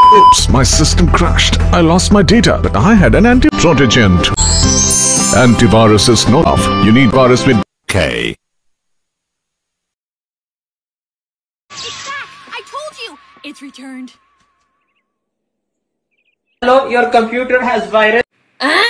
Oops, my system crashed. I lost my data, but I had an protegent. Antivirus is not enough. You need virus with K. It's back! I told you! It's returned. Hello, your computer has virus.